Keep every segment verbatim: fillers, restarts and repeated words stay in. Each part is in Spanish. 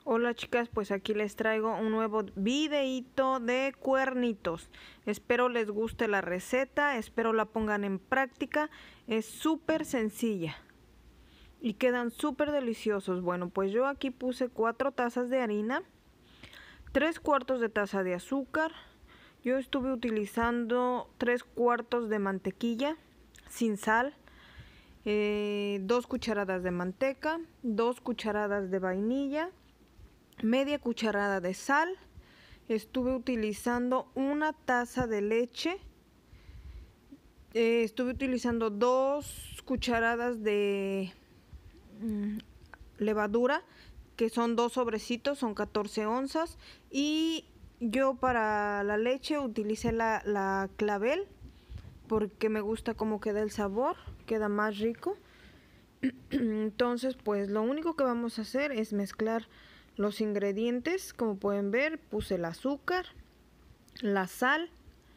Hola chicas, pues aquí les traigo un nuevo videíto de cuernitos. Espero les guste la receta, espero la pongan en práctica. Es súper sencilla y quedan súper deliciosos. Bueno, pues yo aquí puse cuatro tazas de harina, tres cuartos de taza de azúcar. Yo estuve utilizando tres cuartos de mantequilla sin sal, eh, dos cucharadas de manteca, dos cucharadas de vainilla, media cucharada de sal. Estuve utilizando una taza de leche. Eh, estuve utilizando dos cucharadas de mm, levadura, que son dos sobrecitos, son catorce onzas. Y yo para la leche utilicé la, la clavel, porque me gusta cómo queda el sabor, queda más rico. Entonces pues lo único que vamos a hacer es mezclar los ingredientes. Como pueden ver, puse el azúcar, la sal.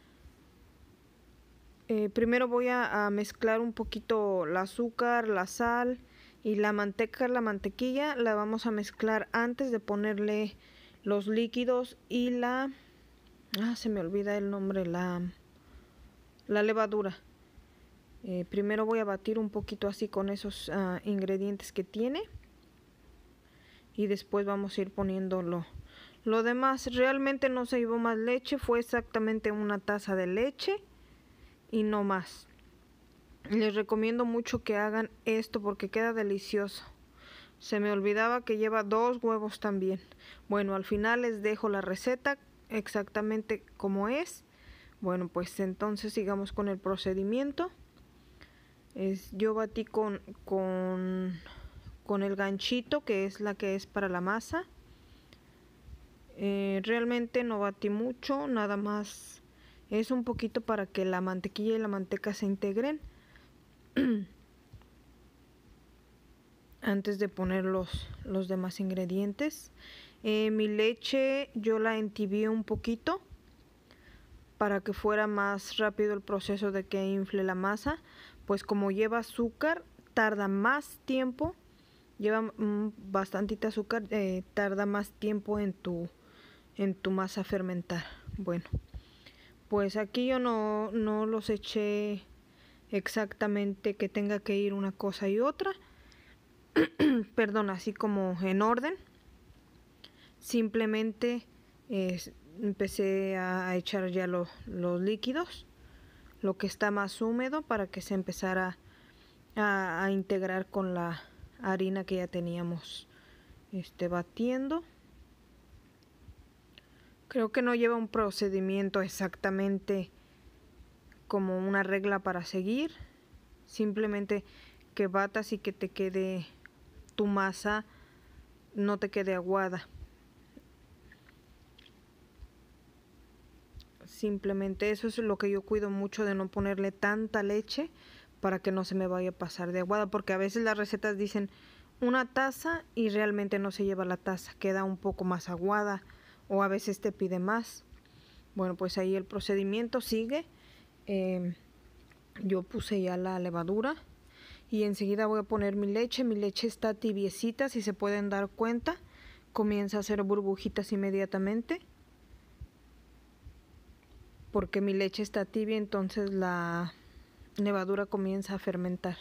Eh, primero voy a, a mezclar un poquito el azúcar, la sal y la manteca, la mantequilla. La vamos a mezclar antes de ponerle los líquidos y la... Ah, se me olvida el nombre, la, la levadura. Eh, primero voy a batir un poquito así con esos uh, ingredientes que tiene. Y después vamos a ir poniéndolo lo demás. Realmente no se llevó más leche, fue exactamente una taza de leche y no más. Les recomiendo mucho que hagan esto porque queda delicioso. Se me olvidaba que lleva dos huevos también. Bueno, al final les dejo la receta exactamente como es. Bueno, pues entonces sigamos con el procedimiento. Es, yo batí con, con con el ganchito, que es la que es para la masa. Eh, realmente no batí mucho, nada más es un poquito para que la mantequilla y la manteca se integren antes de poner los, los demás ingredientes. Eh, mi leche yo la entibié un poquito para que fuera más rápido el proceso de que infle la masa, pues como lleva azúcar tarda más tiempo. Lleva mm, bastantita azúcar, eh, tarda más tiempo en tu, en tu masa fermentar. Bueno, pues aquí yo no, no los eché exactamente que tenga que ir una cosa y otra. Perdón, así como en orden. Simplemente eh, empecé a echar ya lo, los líquidos, lo que está más húmedo, para que se empezara a, a integrar con la harina que ya teníamos este batiendo. Creo que no lleva un procedimiento exactamente como una regla para seguir, simplemente que batas y que te quede tu masa, no te quede aguada. Simplemente eso es lo que yo cuido mucho, de no ponerle tanta leche para que no se me vaya a pasar de aguada, porque a veces las recetas dicen una taza y realmente no se lleva la taza, queda un poco más aguada o a veces te pide más. Bueno, pues ahí el procedimiento sigue. Eh, yo puse ya la levadura y enseguida voy a poner mi leche. Mi leche está tibiecita, si se pueden dar cuenta, comienza a hacer burbujitas inmediatamente porque mi leche está tibia, entonces la levadura comienza a fermentar.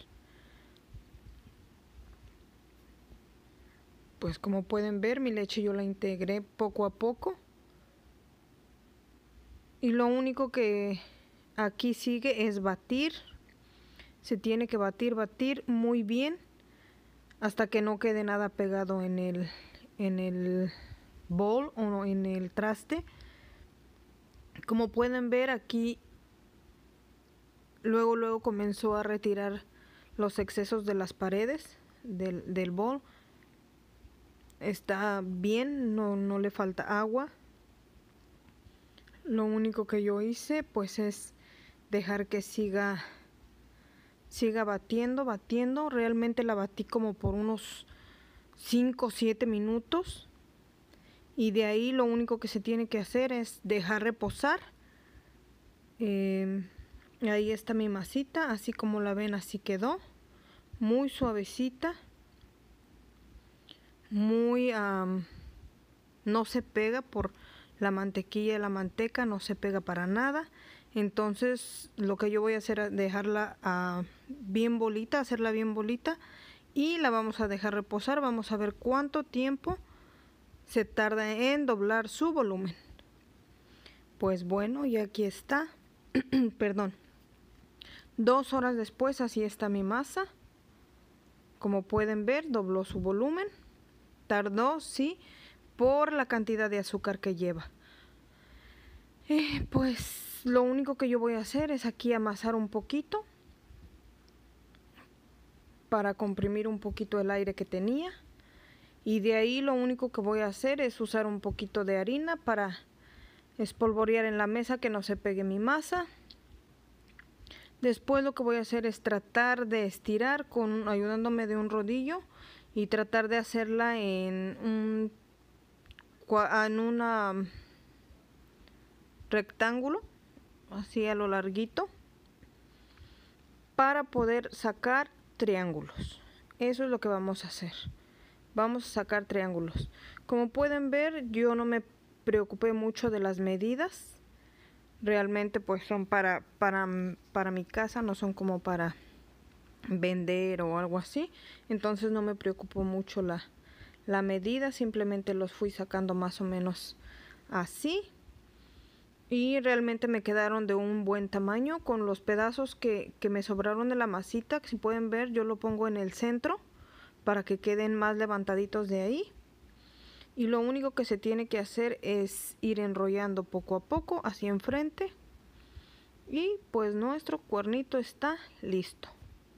Pues como pueden ver, mi leche yo la integré poco a poco. Y lo único que aquí sigue es batir. Se tiene que batir, batir muy bien hasta que no quede nada pegado en el, en el bowl o en el traste. Como pueden ver aquí, luego luego comenzó a retirar los excesos de las paredes del, del bowl. Está bien, no, no le falta agua. Lo único que yo hice pues es dejar que siga siga batiendo, batiendo. Realmente la batí como por unos cinco o siete minutos. Y de ahí lo único que se tiene que hacer es dejar reposar. Eh, ahí está mi masita, así como la ven, así quedó. Muy suavecita. Muy... Um, no se pega por la mantequilla y la manteca, no se pega para nada. Entonces lo que yo voy a hacer es dejarla uh, bien bolita, hacerla bien bolita, y la vamos a dejar reposar. Vamos a ver cuánto tiempo se tarda en doblar su volumen. Pues bueno, y aquí está. Perdón. Dos horas después, así está mi masa. Como pueden ver, dobló su volumen. Tardó, sí, por la cantidad de azúcar que lleva. Eh, pues lo único que yo voy a hacer es aquí amasar un poquito para comprimir un poquito el aire que tenía. Y de ahí lo único que voy a hacer es usar un poquito de harina para espolvorear en la mesa que no se pegue mi masa. Después lo que voy a hacer es tratar de estirar con ayudándome de un rodillo y tratar de hacerla en un en una rectángulo, así a lo larguito, para poder sacar triángulos. Eso es lo que vamos a hacer. Vamos a sacar triángulos. Como pueden ver, yo no me preocupé mucho de las medidas. Realmente pues son para, para, para mi casa, no son como para vender o algo así. Entonces no me preocupó mucho la, la medida, simplemente los fui sacando más o menos así. Y realmente me quedaron de un buen tamaño con los pedazos que, que me sobraron de la masita. Si pueden ver, yo lo pongo en el centro para que queden más levantaditos de ahí. Y lo único que se tiene que hacer es ir enrollando poco a poco hacia enfrente. Y pues nuestro cuernito está listo.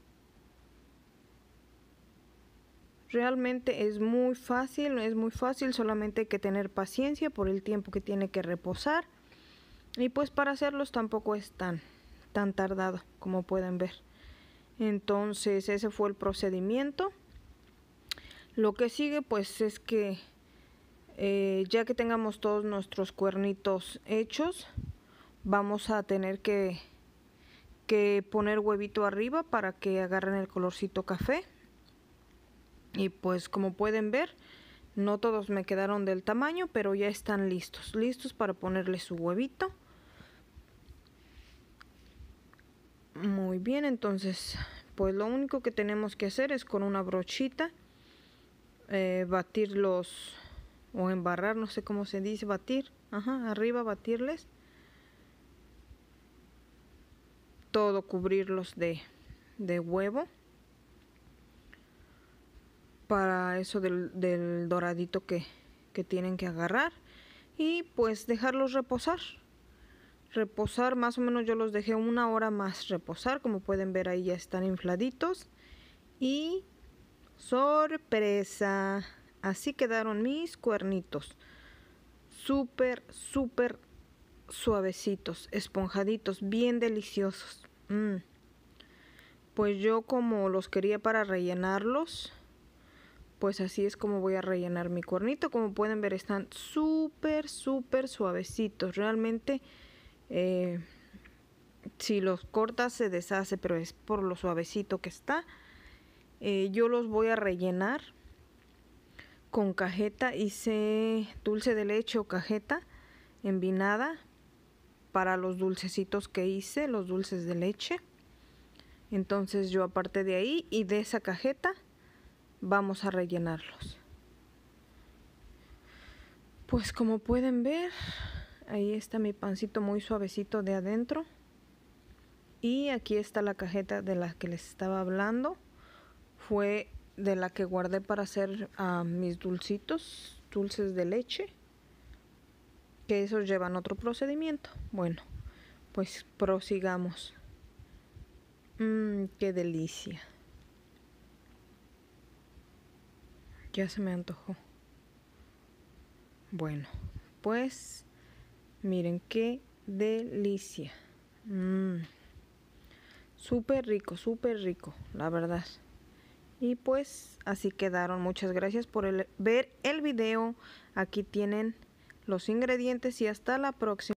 Realmente es muy fácil, es muy fácil, solamente hay que tener paciencia por el tiempo que tiene que reposar. Y pues para hacerlos tampoco es tan, tan tardado como pueden ver. Entonces ese fue el procedimiento. Lo que sigue pues es que Eh, ya que tengamos todos nuestros cuernitos hechos, vamos a tener que, que poner huevito arriba para que agarren el colorcito café. Y pues como pueden ver, no todos me quedaron del tamaño, pero ya están listos, listos para ponerle su huevito. Muy bien, entonces pues lo único que tenemos que hacer es con una brochita eh, batir los... o embarrar, no sé cómo se dice, batir, ajá, arriba batirles, todo cubrirlos de, de huevo, para eso del, del doradito que, que tienen que agarrar, y pues dejarlos reposar, reposar más o menos yo los dejé una hora más reposar, como pueden ver ahí ya están infladitos, y sorpresa, así quedaron mis cuernitos, súper, súper suavecitos, esponjaditos, bien deliciosos. Mm. Pues yo como los quería para rellenarlos, pues así es como voy a rellenar mi cuernito. Como pueden ver están súper, súper suavecitos. Realmente eh, si los cortas se deshace, pero es por lo suavecito que está. Eh, yo los voy a rellenar con cajeta. Hice dulce de leche o cajeta envinada para los dulcecitos que hice, los dulces de leche. Entonces yo aparte de ahí y de esa cajeta vamos a rellenarlos. Pues como pueden ver, ahí está mi pancito muy suavecito de adentro. Y aquí está la cajeta de la que les estaba hablando. Fue de la que guardé para hacer uh, mis dulcitos, dulces de leche, que esos llevan otro procedimiento. Bueno, pues prosigamos. Mmm, qué delicia. Ya se me antojó. Bueno, pues miren qué delicia. Mmm, súper rico, súper rico, la verdad. Y pues así quedaron. Muchas gracias por el, ver el video. Aquí tienen los ingredientes y hasta la próxima.